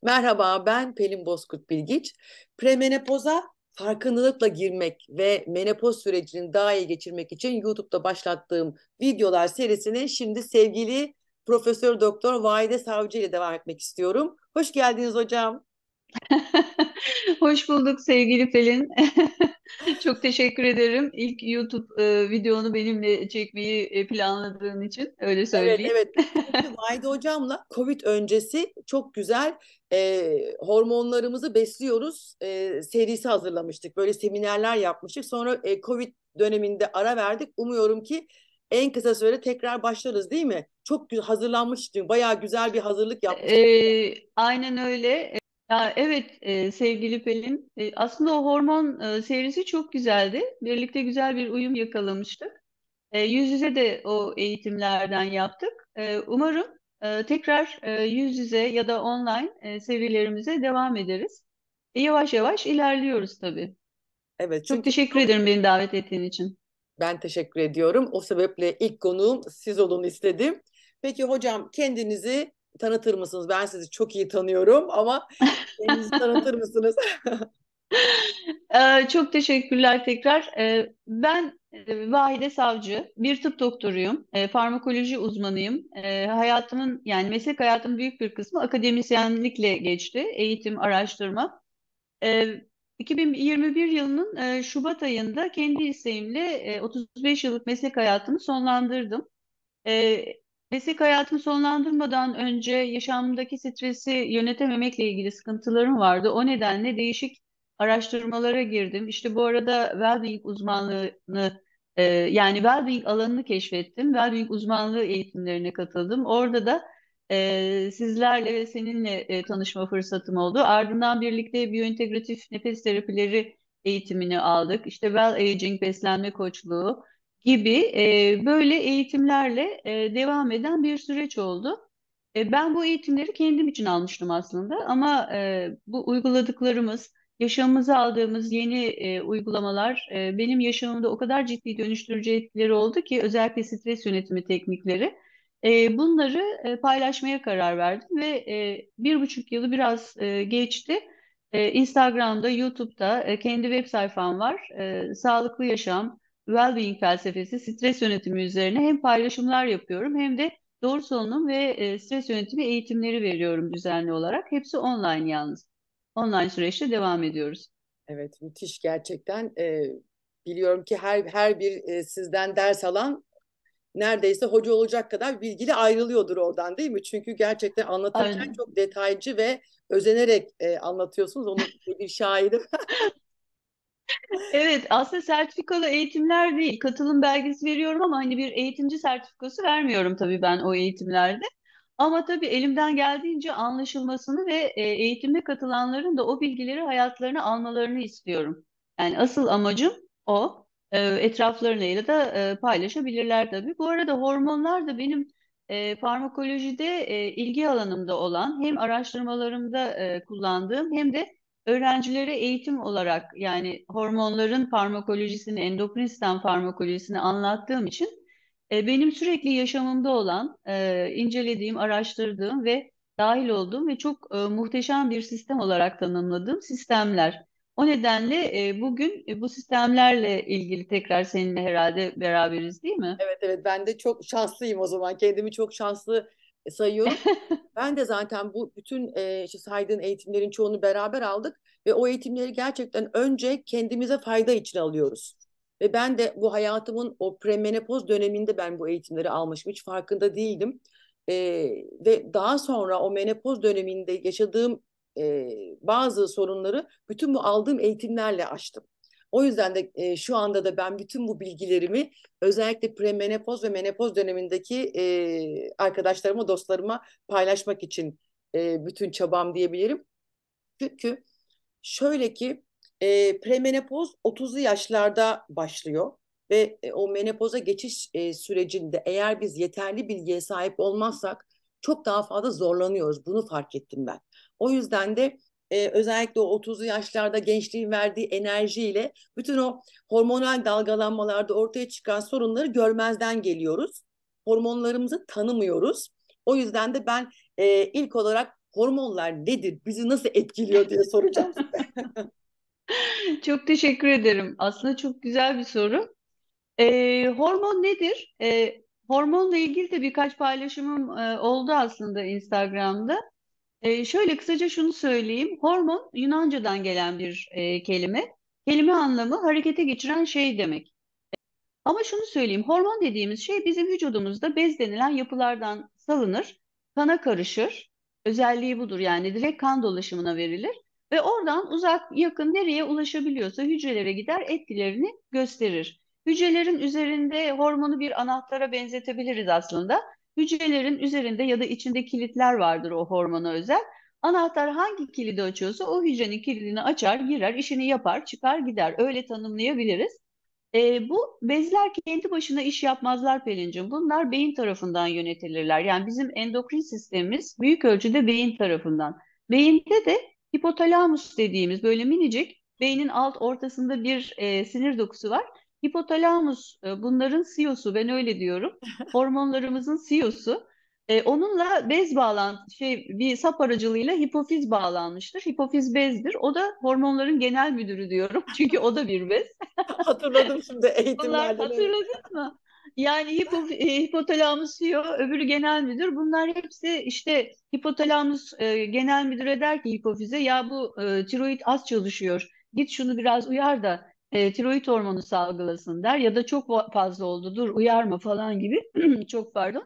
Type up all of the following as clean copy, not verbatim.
Merhaba, ben Pelin Bozkurt Bilgiç. Premenopoza farkındalıkla girmek ve menopoz sürecini daha iyi geçirmek için YouTube'da başlattığım videolar serisini şimdi sevgili Profesör Doktor Vahide Savcı ile devam etmek istiyorum. Hoş geldiniz hocam. Hoş bulduk sevgili Pelin. Çok teşekkür ederim. İlk YouTube videonu benimle çekmeyi planladığın için öyle Evet, söyleyeyim. evet. Çünkü Vahide hocamla COVID öncesi çok güzel hormonlarımızı besliyoruz serisi hazırlamıştık. Böyle seminerler yapmıştık. Sonra COVID döneminde ara verdik. Umuyorum ki en kısa sürede tekrar başlarız, değil mi? Çok hazırlanmıştık. Bayağı güzel bir hazırlık yapmıştık. Aynen öyle. Ya, evet, sevgili Pelin. Aslında o hormon serisi çok güzeldi. Birlikte güzel bir uyum yakalamıştık. Yüz yüze de o eğitimlerden yaptık. Umarım tekrar yüz yüze ya da online serilerimize devam ederiz. Yavaş yavaş ilerliyoruz tabii. Evet, Çok çünkü teşekkür ederim beni davet ettiğin için. ben teşekkür ediyorum. O sebeple ilk konuğum siz olun istedim. Peki hocam, kendinizi tanıtır mısınız? Ben sizi çok iyi tanıyorum ama kendinizi tanıtır mısınız? Çok teşekkürler tekrar. Ben Vahide Savcı, bir tıp doktoruyum, farmakoloji uzmanıyım. Hayatımın yani meslek hayatımın büyük bir kısmı akademisyenlikle geçti, eğitim, araştırma. Ee, 2021 yılının Şubat ayında kendi isteğimle 35 yıllık meslek hayatımı sonlandırdım. Ee, Meslek hayatımı sonlandırmadan önce yaşamımdaki stresi yönetememekle ilgili sıkıntılarım vardı. O nedenle değişik araştırmalara girdim. İşte bu arada well-being uzmanlığını yani well-being alanını keşfettim. Well-being uzmanlığı eğitimlerine katıldım. Orada da sizlerle ve seninle tanışma fırsatım oldu. Ardından birlikte biyointegratif nefes terapileri eğitimini aldık. İşte well aging beslenme koçluğu gibi böyle eğitimlerle devam eden bir süreç oldu. Ben bu eğitimleri kendim için almıştım aslında ama bu uyguladıklarımız, yaşamımıza aldığımız yeni uygulamalar benim yaşamımda o kadar ciddi dönüştürücü etkileri oldu ki özellikle stres yönetimi teknikleri. Bunları paylaşmaya karar verdim ve 1,5 yılı biraz geçti. Instagram'da, YouTube'da kendi web sayfam var. Sağlıklı Yaşam, Wellbeing felsefesi, stres yönetimi üzerine hem paylaşımlar yapıyorum hem de doğru solunum ve stres yönetimi eğitimleri veriyorum düzenli olarak. Hepsi online yalnız. Online süreçte devam ediyoruz. Evet, müthiş gerçekten. Biliyorum ki her bir sizden ders alan neredeyse hoca olacak kadar bilgili ayrılıyordur oradan, değil mi? Çünkü gerçekten anlatırken Aynen. çok detaycı ve özenerek anlatıyorsunuz. Onun bir şahidim. Evet, aslında sertifikalı eğitimler değil, katılım belgesi veriyorum ama hani bir eğitimci sertifikası vermiyorum tabii ben o eğitimlerde. Ama tabii elimden geldiğince anlaşılmasını ve eğitime katılanların da o bilgileri hayatlarına almalarını istiyorum. Yani asıl amacım o. Etraflarıyla da paylaşabilirler tabii. Bu arada hormonlar da benim farmakolojide ilgi alanımda olan hem araştırmalarımda kullandığım hem de öğrencilere eğitim olarak yani hormonların farmakolojisini, endokrin sistem farmakolojisini anlattığım için benim sürekli yaşamımda olan, incelediğim, araştırdığım ve dahil olduğum ve çok muhteşem bir sistem olarak tanımladığım sistemler. O nedenle bugün bu sistemlerle ilgili tekrar seninle herhalde beraberiz, değil mi? Evet, evet, ben de çok şanslıyım o zaman. Kendimi çok şanslı sayıyorum. Ben de zaten bu bütün işte saydığın eğitimlerin çoğunu beraber aldık ve o eğitimleri gerçekten önce kendimize fayda için alıyoruz. Ve ben de bu hayatımın o premenopoz döneminde ben bu eğitimleri almışım. Hiç farkında değildim. E, Ve daha sonra o menopoz döneminde yaşadığım bazı sorunları bütün bu aldığım eğitimlerle aştım. O yüzden de şu anda da ben bütün bu bilgilerimi özellikle premenopoz ve menopoz dönemindeki arkadaşlarıma, dostlarıma paylaşmak için bütün çabam diyebilirim. Çünkü şöyle ki premenopoz 30'lu yaşlarda başlıyor ve o menopoza geçiş sürecinde eğer biz yeterli bilgiye sahip olmazsak çok daha fazla zorlanıyoruz. Bunu fark ettim ben. O yüzden de özellikle o 30'lu yaşlarda gençliğin verdiği enerjiyle bütün o hormonal dalgalanmalarda ortaya çıkan sorunları görmezden geliyoruz. Hormonlarımızı tanımıyoruz. O yüzden de ben ilk olarak hormonlar nedir, bizi nasıl etkiliyor diye soracağım. Çok teşekkür ederim. Aslında çok güzel bir soru. Hormon nedir? Hormonla ilgili de birkaç paylaşımım oldu aslında Instagram'da. Şöyle kısaca şunu söyleyeyim. Hormon Yunanca'dan gelen bir kelime. Kelime anlamı harekete geçiren şey demek. Ama şunu söyleyeyim, hormon dediğimiz şey bizim vücudumuzda bez denilen yapılardan salınır, kana karışır. Özelliği budur, yani direkt kan dolaşımına verilir ve oradan uzak, yakın nereye ulaşabiliyorsa hücrelere gider, etkilerini gösterir. Hücrelerin üzerinde hormonu bir anahtara benzetebiliriz aslında. Hücrelerin üzerinde ya da içinde kilitler vardır o hormona özel. Anahtar hangi kilidi açıyorsa o hücrenin kilidini açar, girer, işini yapar, çıkar, gider. Öyle tanımlayabiliriz. Bu bezler kendi başına iş yapmazlar Pelin'cim. Bunlar beyin tarafından yönetilirler. Yani bizim endokrin sistemimiz büyük ölçüde beyin tarafından. Beyinde de hipotalamus dediğimiz böyle minicik beynin alt ortasında bir sinir dokusu var. Hipotalamus bunların CEO'su, ben öyle diyorum. Hormonlarımızın CEO'su. Onunla bez bir sap aracılığıyla hipofiz bağlanmıştır. Hipofiz bezdir. O da hormonların genel müdürü diyorum. Çünkü o da bir bez. Hatırladım şimdi Onlar eğitimlerden, evet. hatırladın mı? Yani hipotalamus CEO, öbürü genel müdür. Bunlar hepsi işte hipotalamus genel müdüre der ki hipofize, ya bu tiroid az çalışıyor. Git şunu biraz uyar da tiroid hormonu salgılasın der, ya da çok fazla oldu, dur uyarma falan gibi. Çok pardon.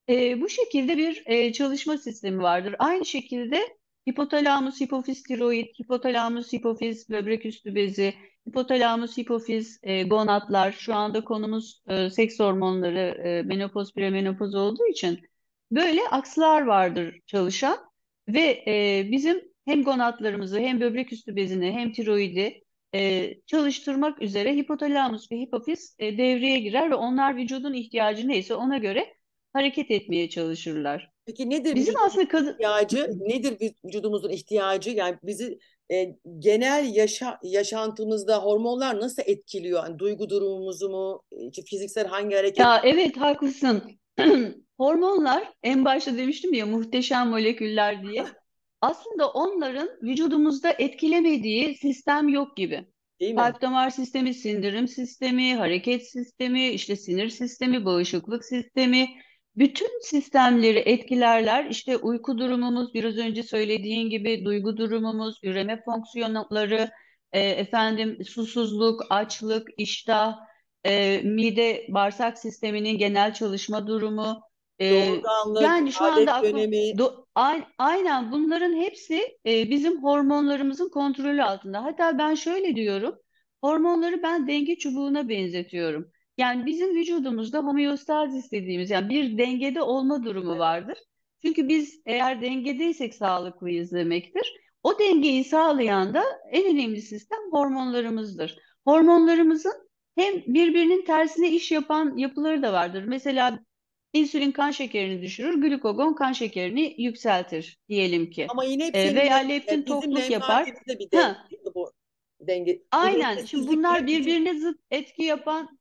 Bu şekilde bir çalışma sistemi vardır. Aynı şekilde hipotalamus, hipofiz tiroid, hipotalamus, hipofiz böbrek üstü bezi, hipotalamus, hipofiz gonadlar. Şu anda konumuz seks hormonları, menopoz, premenopoz olduğu için böyle akslar vardır çalışan ve bizim hem gonadlarımızı hem böbrek üstü bezini hem tiroidi çalıştırmak üzere hipotalamus ve hipofiz devreye girer ve onlar vücudun ihtiyacı neyse ona göre hareket etmeye çalışırlar. Peki nedir Bizim vücudumuzun aslında kadın ihtiyacı? Nedir vücudumuzun ihtiyacı? Yani bizi genel yaşantımızda hormonlar nasıl etkiliyor? Yani duygu durumumuzu mu, işte fiziksel hangi hareket? ya evet haklısın. Hormonlar en başta demiştim ya, muhteşem moleküller diye. Aslında onların vücudumuzda etkilemediği sistem yok gibi. Değil mi? Kalp damar sistemi, sindirim sistemi, hareket sistemi, işte sinir sistemi, bağışıklık sistemi, bütün sistemleri etkilerler. İşte uyku durumumuz, biraz önce söylediğin gibi duygu durumumuz, üreme fonksiyonları, efendim susuzluk, açlık, iştah, mide, bağırsak sisteminin genel çalışma durumu. e, Doğurganlık, Yani şu anda adet dönemi. aynen bunların hepsi bizim hormonlarımızın kontrolü altında. Hatta ben şöyle diyorum, hormonları ben denge çubuğuna benzetiyorum. Yani bizim vücudumuzda homeostazis dediğimiz, yani bir dengede olma durumu vardır. Çünkü biz eğer dengedeysek sağlıklıyız demektir. O dengeyi sağlayan da en önemli sistem hormonlarımızdır. Hormonlarımızın hem birbirinin tersine iş yapan yapıları da vardır. Mesela insülin kan şekerini düşürür, glukagon kan şekerini yükseltir diyelim ki. Ama yine hep senin Veya leptin bizim tokluk yapar. menfaatimizde bir denge, Ha, değil mi bu denge? Bu aynen. Şimdi bunlar dengesizlikler bizim. birbirine zıt etki yapan,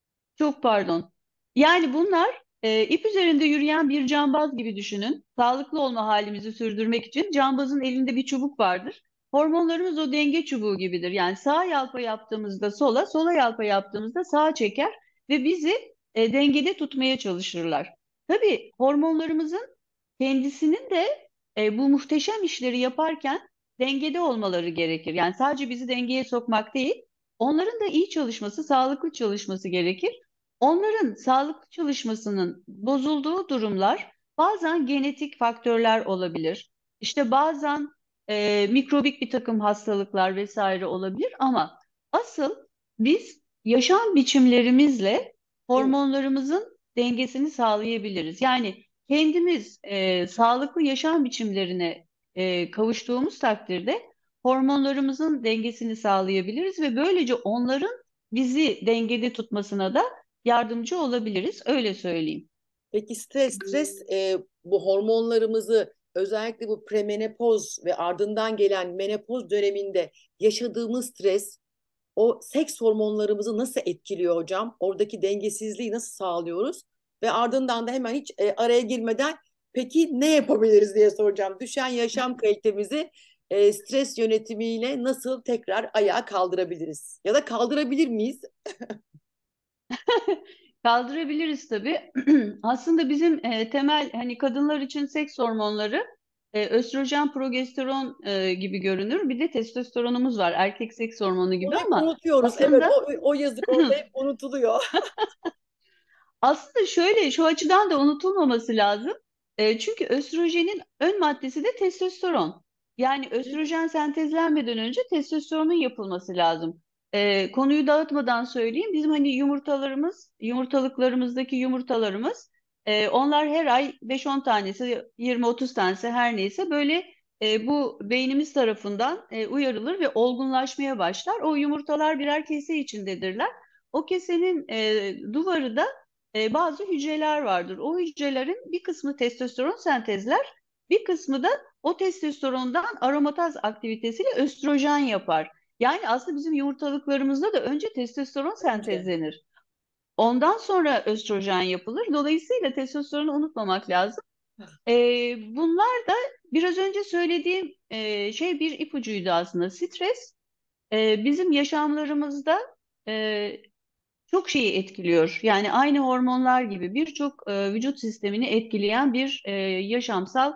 çok pardon. Yani bunlar ip üzerinde yürüyen bir cambaz gibi düşünün. Sağlıklı olma halimizi sürdürmek için cambazın elinde bir çubuk vardır. Hormonlarımız o denge çubuğu gibidir. Yani sağ yalpa yaptığımızda sola, sola yalpa yaptığımızda sağa çeker ve bizi dengede tutmaya çalışırlar. Tabii hormonlarımızın kendisinin de bu muhteşem işleri yaparken dengede olmaları gerekir. Yani sadece bizi dengeye sokmak değil, onların da iyi çalışması, sağlıklı çalışması gerekir. Onların sağlıklı çalışmasının bozulduğu durumlar bazen genetik faktörler olabilir. İşte bazen mikrobik bir takım hastalıklar vesaire olabilir, ama asıl biz yaşam biçimlerimizle Değil mi? hormonlarımızın dengesini sağlayabiliriz. Yani kendimiz sağlıklı yaşam biçimlerine kavuştuğumuz takdirde hormonlarımızın dengesini sağlayabiliriz ve böylece onların bizi dengede tutmasına da yardımcı olabiliriz. Öyle söyleyeyim. Peki stres bu hormonlarımızı özellikle bu premenopoz ve ardından gelen menopoz döneminde yaşadığımız stres o seks hormonlarımızı nasıl etkiliyor hocam? Oradaki dengesizliği nasıl sağlıyoruz? Ve ardından da hemen hiç araya girmeden Peki ne yapabiliriz diye soracağım. Düşen yaşam kalitemizi stres yönetimiyle nasıl tekrar ayağa kaldırabiliriz? Ya da kaldırabilir miyiz? Kaldırabiliriz tabii. Aslında bizim temel hani kadınlar için seks hormonları östrojen, progesteron gibi görünür. Bir de testosteronumuz var. Erkek seks hormonu gibi Onu hep ama unutuyoruz. Evet, aslında o yazık orada hep unutuluyor. aslında şöyle şu açıdan da unutulmaması lazım. Çünkü östrojenin ön maddesi de testosteron. Yani östrojen sentezlenmeden önce testosteronun yapılması lazım. Konuyu dağıtmadan söyleyeyim. Bizim hani yumurtalarımız, yumurtalıklarımızdaki yumurtalarımız, onlar her ay 5-10 tanesi, 20-30 tanesi her neyse böyle bu beynimiz tarafından uyarılır ve olgunlaşmaya başlar. O yumurtalar birer kese içindedirler. O kesenin duvarı da bazı hücreler vardır. O hücrelerin bir kısmı testosteron sentezler, bir kısmı da o testosterondan aromataz aktivitesiyle östrojen yapar. Yani aslında bizim yumurtalıklarımızda da önce testosteron Önce. sentezlenir. Ondan sonra östrojen yapılır. Dolayısıyla testosteronu unutmamak lazım. Bunlar da biraz önce söylediğim şey bir ipucuydu aslında. Stres bizim yaşamlarımızda e, çok şeyi etkiliyor. Yani aynı hormonlar gibi birçok vücut sistemini etkileyen bir yaşamsal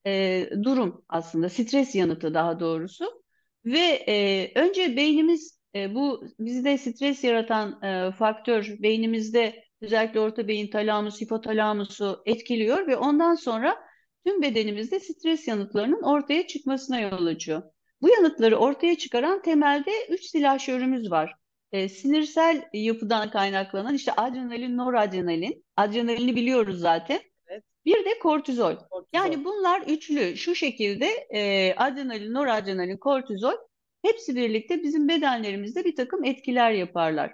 durum aslında. Stres yanıtı daha doğrusu. Ve önce beynimiz bu bizde stres yaratan faktör beynimizde özellikle orta beyin talamus, hipotalamusu etkiliyor ve ondan sonra tüm bedenimizde stres yanıtlarının ortaya çıkmasına yol açıyor. Bu yanıtları ortaya çıkaran temelde üç silahşörümüz var. Sinirsel yapıdan kaynaklanan işte adrenalin, noradrenalin, adrenalini biliyoruz zaten. Evet, Bir de kortizol. kortizol. Yani bunlar üçlü şu şekilde adrenalin, noradrenalin, kortizol hepsi birlikte bizim bedenlerimizde bir takım etkiler yaparlar.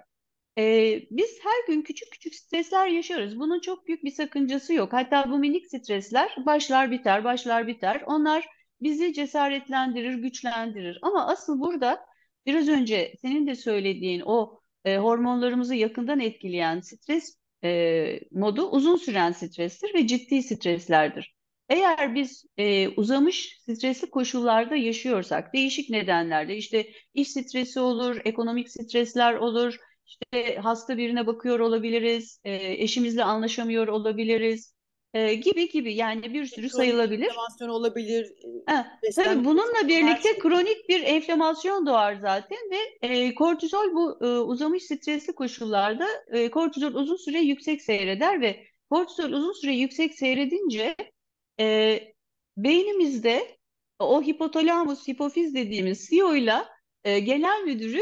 Biz her gün küçük küçük stresler yaşarız. Bunun çok büyük bir sakıncası yok. Hatta bu minik stresler başlar biter, başlar biter. Onlar bizi cesaretlendirir, güçlendirir. Ama asıl burada biraz önce senin de söylediğin o hormonlarımızı yakından etkileyen stres modu uzun süren strestir ve ciddi streslerdir. Eğer biz uzamış stresli koşullarda yaşıyorsak, değişik nedenlerle işte iş stresi olur, ekonomik stresler olur, hasta birine bakıyor olabiliriz, eşimizle anlaşamıyor olabiliriz, gibi gibi yani bir sürü Kronik sayılabilir. inflamasyon olabilir, beslenme Tabii bununla bozukluğu, her birlikte şey. kronik bir enflamasyon doğar zaten ve kortizol bu uzamış stresli koşullarda kortizol uzun süre yüksek seyreder ve kortizol uzun süre yüksek seyredince e, beynimizde o hipotalamus, hipofiz dediğimiz CEO'yla genel müdürü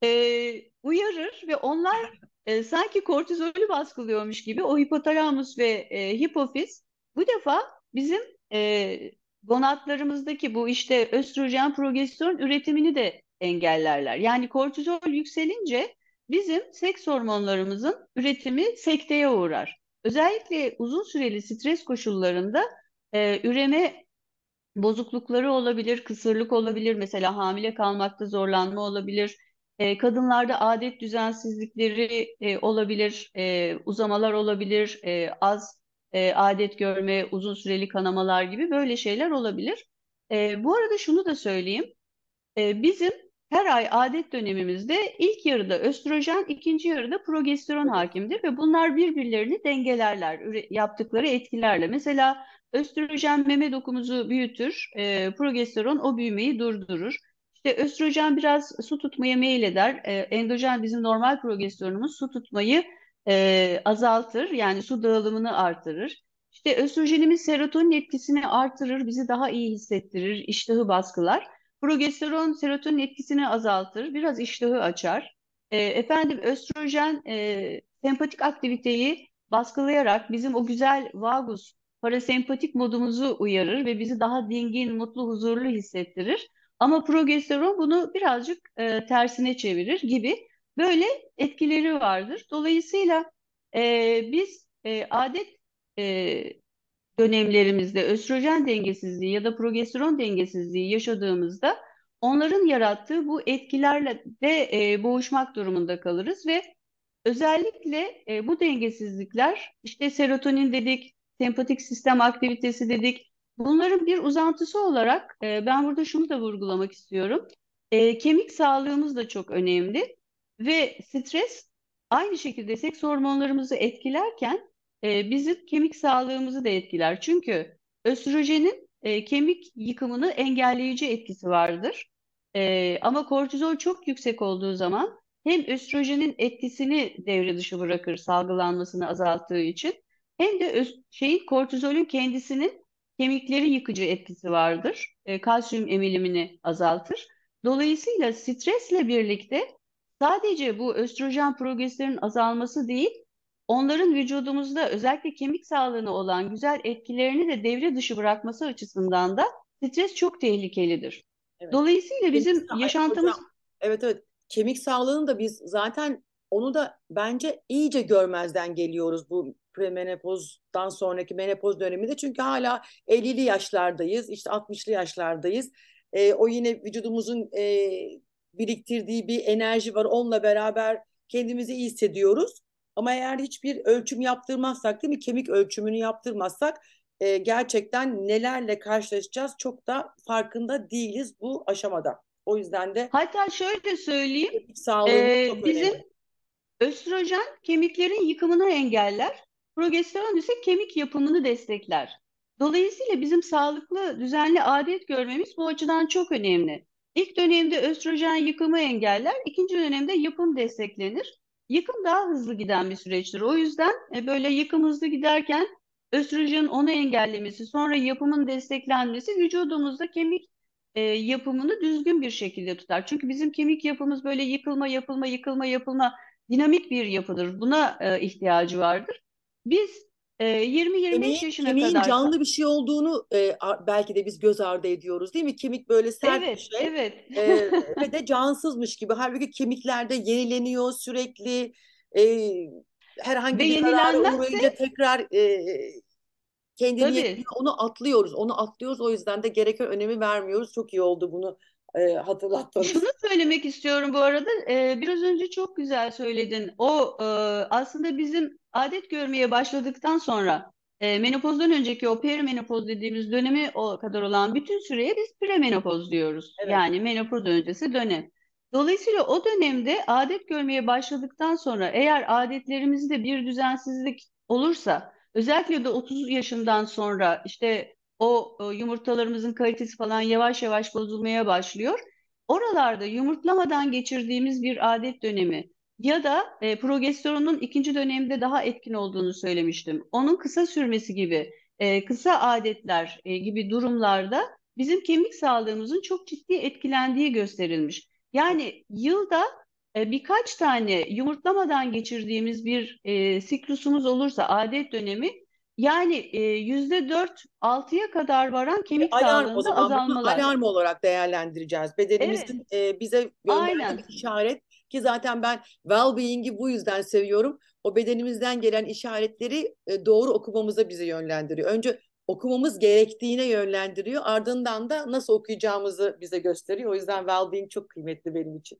uyarır ve onlar sanki kortizolü baskılıyormuş gibi o hipotalamus ve hipofiz bu defa bizim gonadlarımızdaki bu işte östrojen, progesteron üretimini de engellerler. Yani kortizol yükselince bizim seks hormonlarımızın üretimi sekteye uğrar. Özellikle uzun süreli stres koşullarında üreme bozuklukları olabilir, kısırlık olabilir, mesela hamile kalmakta zorlanma olabilir. Kadınlarda adet düzensizlikleri olabilir, uzamalar olabilir, az adet görme, uzun süreli kanamalar gibi böyle şeyler olabilir. Bu arada şunu da söyleyeyim. Bizim her ay adet dönemimizde ilk yarıda östrojen, ikinci yarıda progesteron hakimdir ve bunlar birbirlerini dengelerler yaptıkları etkilerle. Mesela östrojen meme dokumuzu büyütür, progesteron o büyümeyi durdurur. İşte östrojen biraz su tutmaya meyleder, endojen bizim normal progesteronumuz su tutmayı azaltır, yani su dağılımını artırır. İşte östrojenimiz serotonin etkisini artırır, bizi daha iyi hissettirir, iştahı baskılar. Progesteron serotonin etkisini azaltır, biraz iştahı açar. Efendim östrojen sempatik aktiviteyi baskılayarak bizim o güzel vagus parasempatik modumuzu uyarır ve bizi daha dingin, mutlu, huzurlu hissettirir. Ama progesteron bunu birazcık tersine çevirir gibi böyle etkileri vardır. Dolayısıyla biz adet e, dönemlerimizde östrojen dengesizliği ya da progesteron dengesizliği yaşadığımızda onların yarattığı bu etkilerle de boğuşmak durumunda kalırız ve özellikle bu dengesizlikler işte serotonin dedik, sempatik sistem aktivitesi dedik. Bunların bir uzantısı olarak ben burada şunu da vurgulamak istiyorum. Kemik sağlığımız da çok önemli ve stres aynı şekilde seks hormonlarımızı etkilerken bizim kemik sağlığımızı da etkiler. Çünkü östrojenin kemik yıkımını engelleyici etkisi vardır. Ama kortizol çok yüksek olduğu zaman hem östrojenin etkisini devre dışı bırakır salgılanmasını azalttığı için hem de kortizolün kendisinin kemikleri yıkıcı etkisi vardır. Kalsiyum emilimini azaltır. Dolayısıyla stresle birlikte sadece bu östrojen progesterin azalması değil, onların vücudumuzda özellikle kemik sağlığına olan güzel etkilerini de devre dışı bırakması açısından da stres çok tehlikelidir. Evet. Dolayısıyla Kemik bizim Ay, hocam, yaşantımız evet, evet, kemik sağlığını da biz zaten onu da bence iyice görmezden geliyoruz bu premenopozdan sonraki menopoz döneminde. Çünkü hala 50'li yaşlardayız, işte 60'lı yaşlardayız. O yine vücudumuzun biriktirdiği bir enerji var. Onunla beraber kendimizi iyi hissediyoruz. Ama eğer hiçbir ölçüm yaptırmazsak, değil mi? Kemik ölçümünü yaptırmazsak gerçekten nelerle karşılaşacağız çok da farkında değiliz bu aşamada. O yüzden de hatta şöyle söyleyeyim, kemik sağlığımız çok bizim önemli. östrojen kemiklerin yıkımını engeller, progesteron ise kemik yapımını destekler. Dolayısıyla bizim sağlıklı, düzenli adet görmemiz bu açıdan çok önemli. İlk dönemde östrojen yıkımı engeller, ikinci dönemde yapım desteklenir. Yıkım daha hızlı giden bir süreçtir. O yüzden böyle yıkım hızlı giderken östrojenin onu engellemesi, sonra yapımın desteklenmesi vücudumuzda kemik yapımını düzgün bir şekilde tutar. Çünkü bizim kemik yapımız böyle yıkılma, yapılma, yıkılma, yapılma dinamik bir yapıdır. Buna ihtiyacı vardır. Biz 20-25 yaşına Kemiğin kadar canlı bir şey olduğunu belki de biz göz ardı ediyoruz, değil mi? Kemik böyle sert bir evet, şey evet. e, ve de cansızmış gibi. Halbuki kemiklerde yenileniyor sürekli. E, Ve Herhangi bir zarara yenilenmezse uğrayınca tekrar kendini yeniliyor. tabii. Onu atlıyoruz, onu atlıyoruz. O yüzden de gereken önemi vermiyoruz. Çok iyi oldu bunu Şunu hatırlatmanız. söylemek istiyorum bu arada. Biraz önce çok güzel söyledin. Aslında bizim adet görmeye başladıktan sonra menopozdan önceki o perimenopoz dediğimiz dönemi o kadar olan bütün süreye biz premenopoz diyoruz. Evet. Yani menopoz öncesi dönem. Dolayısıyla o dönemde adet görmeye başladıktan sonra eğer adetlerimizde bir düzensizlik olursa özellikle de 30 yaşından sonra işte o yumurtalarımızın kalitesi falan yavaş yavaş bozulmaya başlıyor. Oralarda yumurtlamadan geçirdiğimiz bir adet dönemi ya da progesteronun ikinci dönemde daha etkin olduğunu söylemiştim. Onun kısa sürmesi gibi, kısa adetler gibi durumlarda bizim kemik sağlığımızın çok ciddi etkilendiği gösterilmiş. Yani yılda birkaç tane yumurtlamadan geçirdiğimiz bir siklusumuz olursa adet dönemi yani %4-6'ya kadar varan kemik Alarm o sağlığında zaman. Bunu azalmalar. alarm olarak değerlendireceğiz. Evet, Bedenimizin bize gönderdiği aynen. bir işaret ki zaten ben well-being'i bu yüzden seviyorum. O bedenimizden gelen işaretleri doğru okumamıza bizi yönlendiriyor. Önce okumamız gerektiğine yönlendiriyor. Ardından da nasıl okuyacağımızı bize gösteriyor. O yüzden well-being çok kıymetli benim için.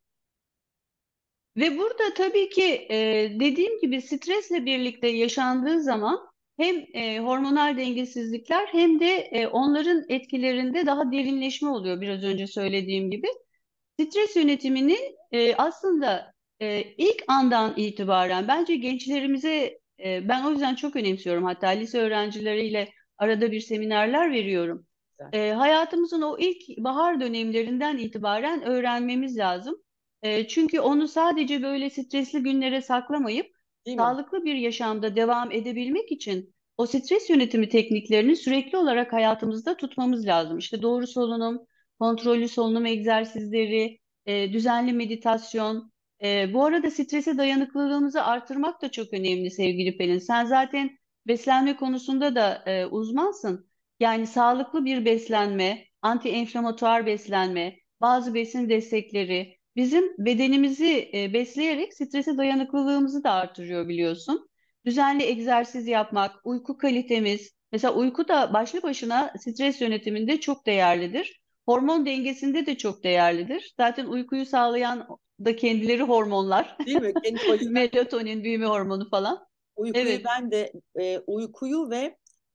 Ve burada tabii ki dediğim gibi stresle birlikte yaşandığı zaman hem hormonal dengesizlikler hem de onların etkilerinde daha derinleşme oluyor biraz önce söylediğim gibi. Stres yönetimini aslında ilk andan itibaren bence gençlerimize ben o yüzden çok önemsiyorum. Hatta lise öğrencileriyle arada bir seminerler veriyorum. Güzel. Hayatımızın o ilk bahar dönemlerinden itibaren öğrenmemiz lazım. Çünkü onu sadece böyle stresli günlere saklamayıp Değil mi? sağlıklı bir yaşamda devam edebilmek için o stres yönetimi tekniklerini sürekli olarak hayatımızda tutmamız lazım. İşte doğru solunum, kontrollü solunum egzersizleri, düzenli meditasyon. Bu arada strese dayanıklılığımızı artırmak da çok önemli sevgili Pelin. Sen zaten beslenme konusunda da uzmansın. Yani sağlıklı bir beslenme, anti-enflamatuar beslenme, bazı besin destekleri bizim bedenimizi besleyerek strese dayanıklılığımızı da artırıyor biliyorsun. Düzenli egzersiz yapmak, uyku kalitemiz, mesela uyku da başlı başına stres yönetiminde çok değerlidir. Hormon dengesinde de çok değerlidir. Zaten uykuyu sağlayan da kendileri hormonlar. Değil mi? Kendi başına Melatonin, büyüme hormonu falan. uykuyu Evet, ben de uykuyu ve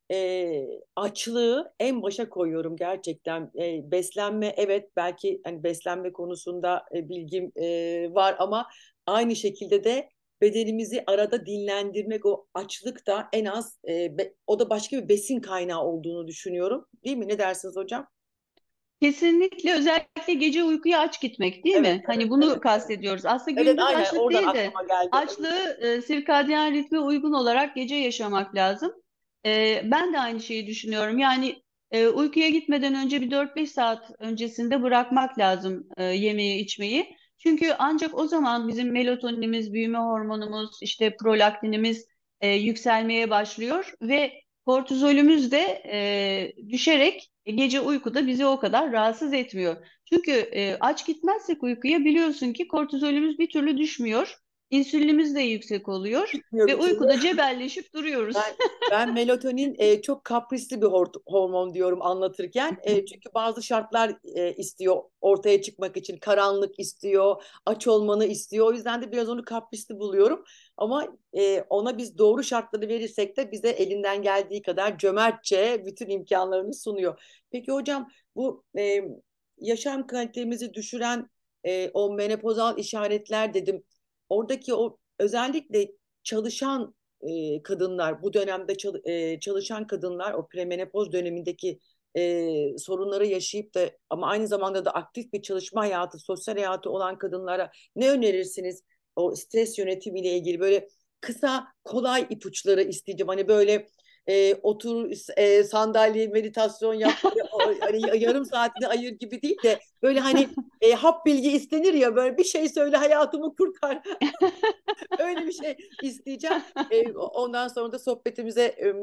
açlığı en başa koyuyorum gerçekten. Beslenme, evet, belki hani beslenme konusunda bilgim var ama aynı şekilde de bedenimizi arada dinlendirmek, o açlık da en az o da başka bir besin kaynağı olduğunu düşünüyorum. Değil mi? Ne dersiniz hocam? Kesinlikle, özellikle gece uykuya aç gitmek, değil Evet, mi? evet, Hani bunu evet, evet. kastediyoruz. Aslında Evet, gündüz aynen açlık oradan değil de aklıma geldi. Evet. açlığı sirkadiyen ritme uygun olarak gece yaşamak lazım. Ben de aynı şeyi düşünüyorum. Yani uykuya gitmeden önce bir 4-5 saat öncesinde bırakmak lazım yemeği, içmeyi. Çünkü ancak o zaman bizim melatoninimiz, büyüme hormonumuz, işte prolaktinimiz yükselmeye başlıyor ve kortizolümüz de düşerek gece uykuda bizi o kadar rahatsız etmiyor. Çünkü aç gitmezsek uykuya, biliyorsun ki kortizolümüz bir türlü düşmüyor. İnsülinimiz de yüksek oluyor Bitmiyor ve bir türlü. uykuda cebelleşip duruyoruz. Ben melatonin çok kaprisli bir hormon diyorum anlatırken. Çünkü bazı şartlar istiyor ortaya çıkmak için. Karanlık istiyor, aç olmanı istiyor. O yüzden de biraz onu kaprisli buluyorum. Ama ona biz doğru şartları verirsek de bize elinden geldiği kadar cömertçe bütün imkanlarını sunuyor. Peki hocam, bu yaşam kalitemizi düşüren o menopozal işaretler dedim. Oradaki o özellikle çalışan kadınlar, bu dönemde çalışan kadınlar, o premenopoz dönemindeki sorunları yaşayıp da ama aynı zamanda da aktif bir çalışma hayatı, sosyal hayatı olan kadınlara ne önerirsiniz? O stres yönetimiyle ilgili böyle kısa, kolay ipuçları isteyeceğim. Hani böyle otur, sandalye, meditasyon yap, böyle, hani yarım saatini ayır gibi değil de böyle hani hap bilgi istenir ya, böyle bir şey söyle hayatımı kurtar. Öyle bir şey isteyeceğim. Ondan sonra da sohbetimize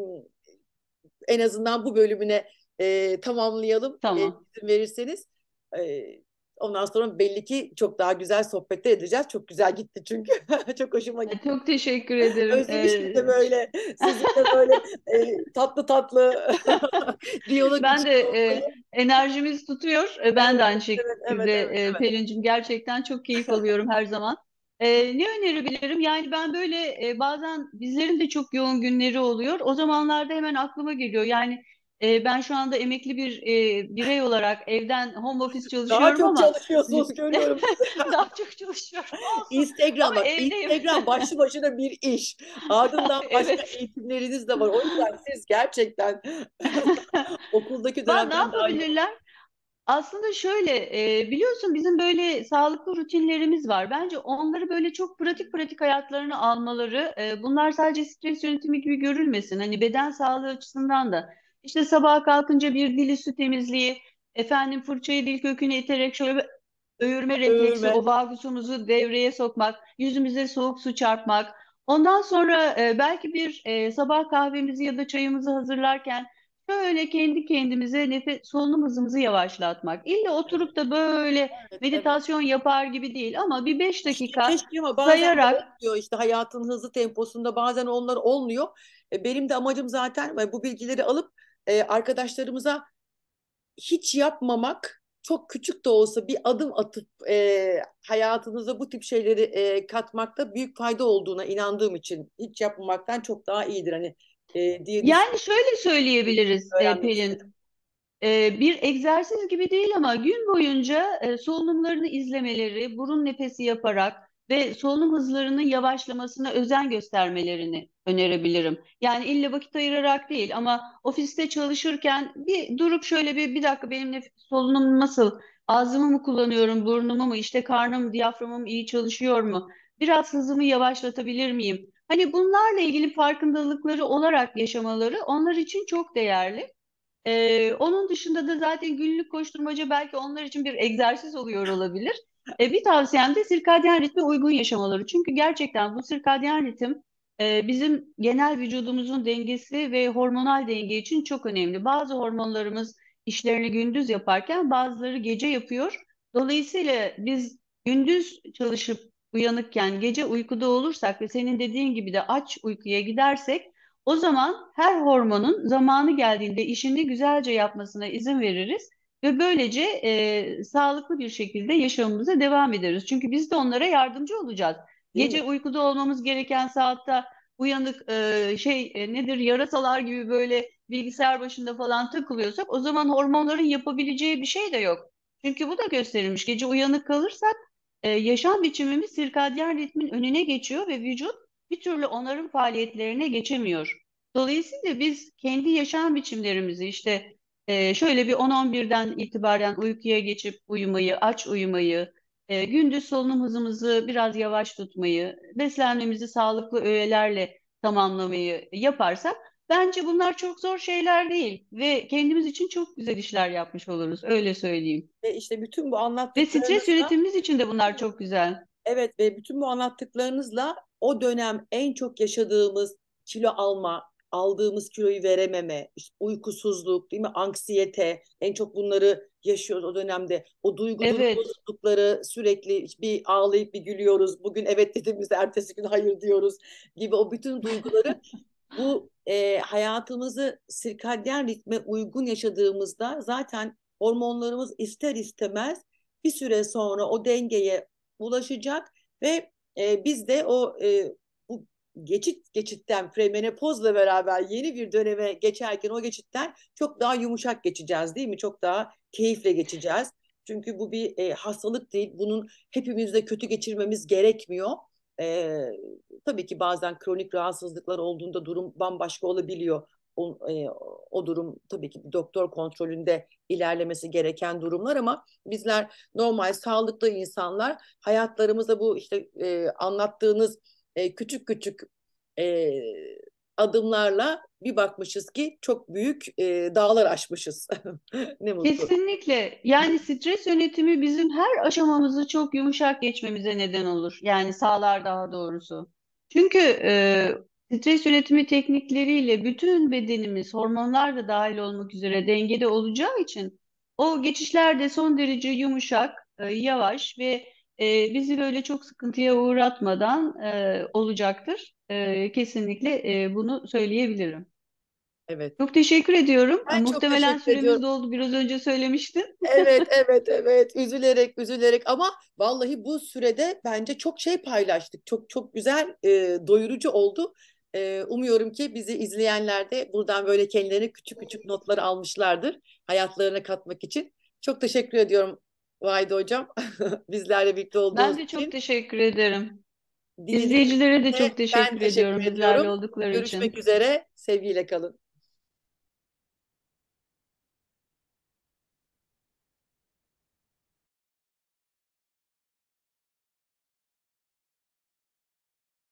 en azından bu bölümüne tamamlayalım, Tamam. izin verirseniz. E, Ondan sonra belli ki çok daha güzel sohbetler edeceğiz. Çok güzel gitti çünkü. Çok hoşuma gitti. Çok teşekkür ederim. Özlemiştim de böyle sizinle böyle tatlı tatlı diyalog Ben de içinde olmayı. enerjimiz tutuyor. Ben de Evet, aynı evet, evet, şekilde evet, evet. Pelin'cim, gerçekten çok keyif alıyorum her zaman. Ne önerebilirim? Yani ben böyle bazen bizlerin de çok yoğun günleri oluyor. O zamanlarda hemen aklıma geliyor. Yani ben şu anda emekli bir birey olarak evden home office Daha çalışıyorum çok ama çalışıyorsunuz görüyorum sizi. daha çok çalışıyorum, olsun. Instagram, Ama bak, evdeyim. Instagram başlı başına bir iş. Ardından başka Evet. eğitimleriniz de var. O yüzden siz gerçekten okuldaki Ne dönemden daha iyi. yapabilirler? Aslında şöyle, biliyorsun bizim böyle sağlıklı rutinlerimiz var. Bence onları böyle çok pratik pratik hayatlarına almaları, bunlar sadece stres yönetimi gibi görülmesin. Hani beden sağlığı açısından da. İşte sabah kalkınca bir dil üstü temizliği, efendim fırçayı dil köküne iterek şöyle bir öğürme refleksi, Övme. o vagusumuzu devreye sokmak, yüzümüze soğuk su çarpmak. Ondan sonra belki bir sabah kahvemizi ya da çayımızı hazırlarken şöyle kendi kendimize nefes solunum hızımızı yavaşlatmak. İlla Evet, oturup da böyle evet, evet. meditasyon yapar gibi değil ama bir 5 dakika Keşke ama bazen de sayarak. olmuyor işte hayatın hızlı temposunda bazen onlar olmuyor. Benim de amacım zaten bu bilgileri alıp arkadaşlarımıza hiç yapmamak, çok küçük de olsa bir adım atıp hayatınıza bu tip şeyleri katmakta büyük fayda olduğuna inandığım için hiç yapmamaktan çok daha iyidir hani diye Yani şöyle söyleyebiliriz öğrenmek istedim. Pelin. Bir egzersiz gibi değil ama gün boyunca solunumlarını izlemeleri, burun nefesi yaparak ve solunum hızlarının yavaşlamasına özen göstermelerini önerebilirim. Yani illa vakit ayırarak değil ama ofiste çalışırken bir durup şöyle bir dakika, benim solunum nasıl? Ağzımı mı kullanıyorum, burnumu mu, işte karnım, diyaframım iyi çalışıyor mu? Biraz hızımı yavaşlatabilir miyim? Hani bunlarla ilgili farkındalıkları olarak yaşamaları onlar için çok değerli. Onun dışında da zaten günlük koşturmaca belki onlar için bir egzersiz oluyor olabilir. Bir tavsiyem de sirkadyen ritme uygun yaşamaları. Çünkü gerçekten bu sirkadyen ritim bizim genel vücudumuzun dengesi ve hormonal denge için çok önemli. Bazı hormonlarımız işlerini gündüz yaparken bazıları gece yapıyor. Dolayısıyla biz gündüz çalışıp uyanıkken gece uykuda olursak ve senin dediğin gibi de aç uykuya gidersek, o zaman her hormonun zamanı geldiğinde işini güzelce yapmasına izin veririz ve böylece sağlıklı bir şekilde yaşamımıza devam ederiz. Çünkü biz de onlara yardımcı olacağız. Değil mi? Gece uykuda olmamız gereken saatte uyanık nedir, yarasalar gibi böyle bilgisayar başında falan takılıyorsak o zaman hormonların yapabileceği bir şey de yok. Çünkü bu da gösterilmiş. Gece uyanık kalırsak yaşam biçimimiz sirkadyen ritmin önüne geçiyor ve vücut bir türlü onarım faaliyetlerine geçemiyor. Dolayısıyla biz kendi yaşam biçimlerimizi işte şöyle bir 10-11'den itibaren uykuya geçip uyumayı, aç uyumayı, gündüz solunum hızımızı biraz yavaş tutmayı, beslenmemizi sağlıklı öğelerle tamamlamayı yaparsak bence bunlar çok zor şeyler değil ve kendimiz için çok güzel işler yapmış oluruz, öyle söyleyeyim. Ve işte bütün bu Ve stres anlattıklarınızla, yönetimimiz için de bunlar çok güzel. evet, ve bütün bu anlattıklarınızla o dönem en çok yaşadığımız kilo alma, aldığımız kiloyu verememe, işte uykusuzluk, değil mi? Anksiyete, en çok bunları yaşıyoruz o dönemde. O duygu durum Evet. bozuklukları, sürekli bir ağlayıp bir gülüyoruz. Bugün evet dediğimizde ertesi gün hayır diyoruz gibi o bütün duyguları, bu hayatımızı sirkadyen ritme uygun yaşadığımızda zaten hormonlarımız ister istemez bir süre sonra o dengeye ulaşacak ve biz de bu geçitten premenopozla beraber yeni bir döneme geçerken o geçitten çok daha yumuşak geçeceğiz, değil mi? Çok daha keyifle geçeceğiz. Çünkü bu bir hastalık değil. Bunun hepimizde kötü geçirmemiz gerekmiyor. E, tabii ki bazen kronik rahatsızlıklar olduğunda durum bambaşka olabiliyor. O durum tabii ki bir doktor kontrolünde ilerlemesi gereken durumlar, ama bizler normal sağlıklı insanlar hayatlarımızda bu işte anlattığınız küçük küçük e, adımlarla bir bakmışız ki çok büyük dağlar aşmışız. Ne mutlu. Kesinlikle. Yani stres yönetimi bizim her aşamamızı çok yumuşak geçmemize neden olur. Yani sağlar daha doğrusu. Çünkü stres yönetimi teknikleriyle bütün bedenimiz, hormonlar da dahil olmak üzere dengede olacağı için o geçişler de son derece yumuşak, yavaş ve bizi böyle çok sıkıntıya uğratmadan olacaktır. Kesinlikle bunu söyleyebilirim. Evet. Çok teşekkür ediyorum. Ben çok Muhtemelen teşekkür süremiz ediyorum. doldu. Biraz önce söylemiştin. Evet, evet, evet. Üzülerek, üzülerek, ama vallahi bu sürede bence çok şey paylaştık. Çok çok güzel, doyurucu oldu. Umuyorum ki bizi izleyenler de buradan böyle kendilerine küçük küçük notlar almışlardır hayatlarına katmak için. Çok teşekkür ediyorum Vahide Hocam. Bizlerle birlikte Ben olduğunuz de çok için. teşekkür ederim. Dinlediğiniz İzleyicilere de için de çok ben teşekkür teşekkür ediyorum bizlerle ediyorum. oldukları Görüşmek için. üzere. Sevgiyle kalın.